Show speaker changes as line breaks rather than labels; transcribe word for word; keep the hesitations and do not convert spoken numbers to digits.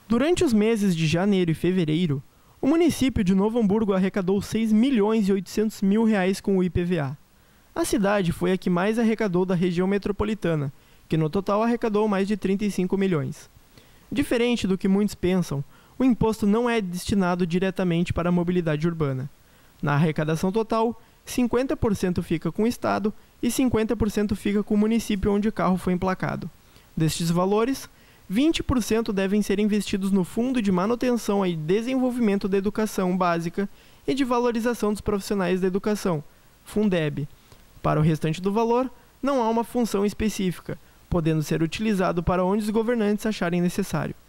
Durante os meses de janeiro e fevereiro, o município de Novo Hamburgo arrecadou seis milhões e oitocentos mil reais com o I P V A. A cidade foi a que mais arrecadou da região metropolitana, que no total arrecadou mais de trinta e cinco milhões. Diferente do que muitos pensam, o imposto não é destinado diretamente para a mobilidade urbana. Na arrecadação total, cinquenta por cento fica com o Estado e cinquenta por cento fica com o município onde o carro foi emplacado. Destes valores, vinte por cento devem ser investidos no Fundo de Manutenção e Desenvolvimento da Educação Básica e de Valorização dos Profissionais da Educação, Fundeb. Para o restante do valor, não há uma função específica, podendo ser utilizado para onde os governantes acharem necessário.